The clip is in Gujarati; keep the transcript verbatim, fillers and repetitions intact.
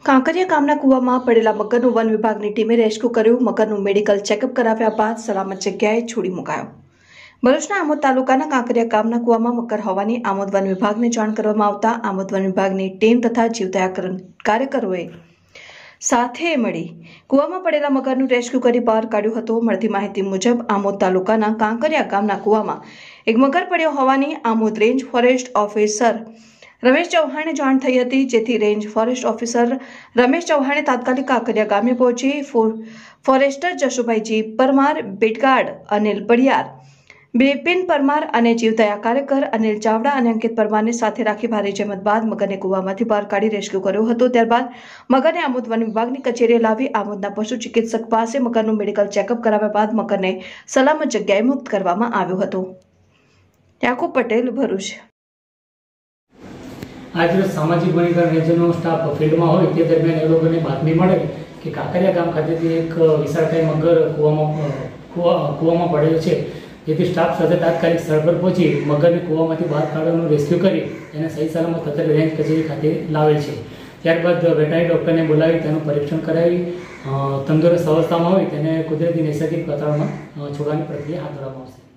કાંકરિયા ગામના કૂવામાં પડેલા મગરનું વન વિભાગની ટીમે રેસ્ક્યુ કર્યું। મગરનું મેડિકલ ચેકઅપ કરાવ્યા બાદ સલામત જગ્યાએ છોડી મુકાયો। ભરૂચના આમોદ તાલુકાના કાંકરિયા ગામના કૂવામાં મગર હોવાની આમોદ વન વિભાગને જાણ કરવામાં આવતા આમોદ વન વિભાગની ટીમ તથા જીવદયા કાર્યકરોએ સાથે મળી કૂવામાં પડેલા મગરનું રેસ્ક્યુ કરી બહાર કાઢ્યું હતું। મળતી માહિતી મુજબ આમોદ તાલુકાના કાંકરિયા ગામના કૂવામાં એક મગર પડ્યો હોવાની Amod range forest officer Ramesh ચૌહાણે જાણ થઈ હતી, જેથી રેન્જ ફોરેસ્ટ ઓફિસર રમેશ ચૌહાણે તાત્કાલિક કાંકરિયા ગામે પહોંચી ફોરેસ્ટર જશુભાઈજી પરમાર, બીટગાર્ડ અનિલ બળિયાર, બિપિન પરમાર અને જીવદયા કાર્યકર અનિલ ચાવડા અને અંકિત પરમારને સાથે રાખી ભારે જહેમત બાદ મગરને કૂવામાંથી બહાર કાઢી રેસ્ક્યુ કર્યો હતો। ત્યારબાદ મગરને આમોદ વન વિભાગની કચેરીએ લાવી આમોદના પશુ ચિકિત્સક પાસે મગરનું મેડિકલ ચેકઅપ કરાવ્યા બાદ મગરને સલામત જગ્યાએ મુક્ત કરવામાં આવ્યો હતો। યાકુબ પટેલ, ભરૂચ। आज सामाजिक वनीकरण रेंजनो स्टाफ फील्ड में हो ते दरमियान ए लोगोने बातमी मळे कि काकरिया गाम खातेथी एक विशाळकाय मगर कूवामां कूवामां पड़ेलो छे, जेथी स्टाफ साथे तात्कालिक स्थळ पर पहोंची मगरने कूवामांथी बहार काढવાનો रेस्क्यू કરી એને સહી સલામત અત્યારે રેન્જ કચેરી ખાતે લાવેલ છે। ત્યારબાદ વેટરનરી ડોક્ટરને બોલાવી તેનું પરીક્ષણ કરાવી તંદુરસ્ત અવસ્થામાં હોય તેને કુદરતી નૈસર્ગિક વાતાવરણમાં છોડવાની પ્રક્રિયા હાથ ધરવામાં આવશે।